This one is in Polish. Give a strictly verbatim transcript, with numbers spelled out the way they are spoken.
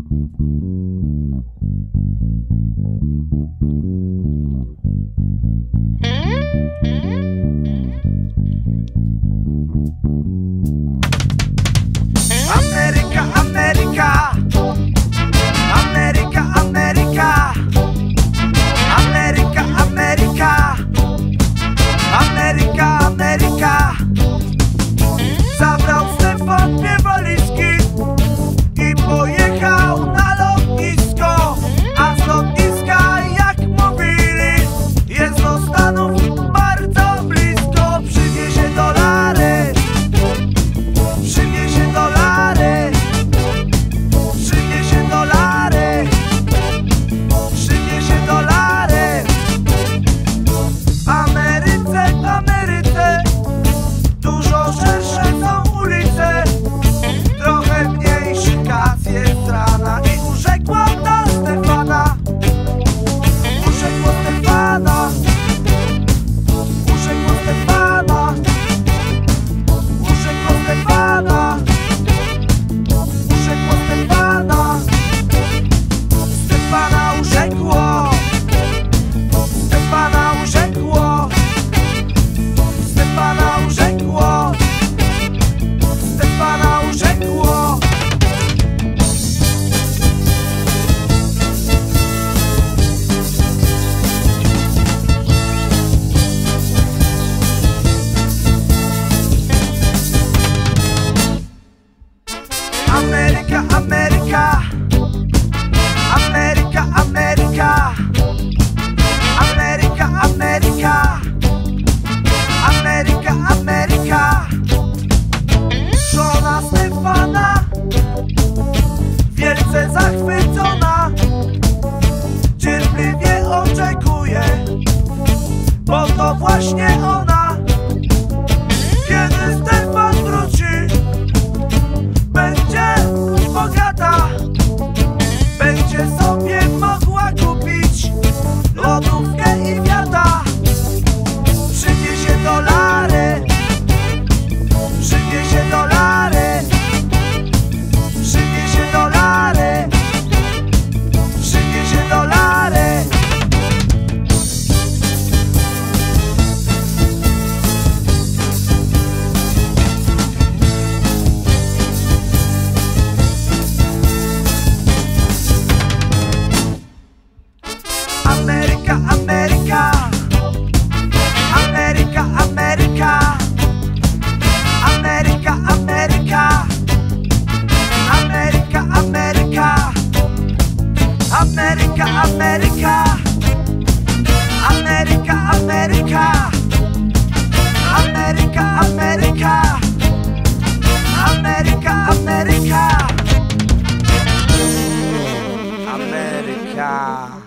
Ameryka, Ameryka, Ameryka, Ameryka, Ameryka, Ameryka, Ameryka, Ameryka. Zabrał Stefan dwie walizki i pojechał na lotnisko, a z lotniska, jak mówili, jest do Stanów bardzo blisko. Przywiezie dolary, przywiezie dolary, przywiezie dolary, przywiezie dolary. W Ameryce, w Ameryce dużo szersze są ulice, trochę mniejszy kac jest rana. I urzekła ta Stefana, urzekła Stefana, urzekła Stefana, urzekła Stefana, urzekła Stefana. Stefana urzekło, Stefana urzekło, Stefana urzekło, Stefana urzekło. Ameryka, Ameryka, Ameryka, Ameryka, Ameryka, Ameryka, Ameryka, Ameryka. Żona Stefana, wielce zachwycona, cierpliwie oczekuje, bo to właśnie ona. Kiedy Stefan wróci, będzie bogata, będzie sobie mogła kupić lodówkę i wiata. Przywiezie dolary, przywiezie dolary, przywiezie dolary, przywiezie dolary. Ameryka, Ameryka, Ameryka, Ameryka, Ameryka, Ameryka, Ameryka, Ameryka, Ameryka, Ameryka, Ameryka, Ameryka, Ameryka, Ameryka, Ameryka, Ameryka, Ameryka.